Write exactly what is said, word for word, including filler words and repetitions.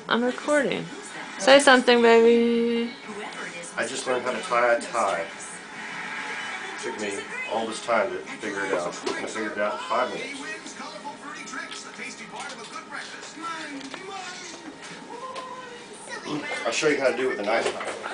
I'm recording. Say something, baby. I just learned how to tie a tie. It took me all this time to figure it out. And I figured it out in five minutes. I'll show you how to do it with a knife tie.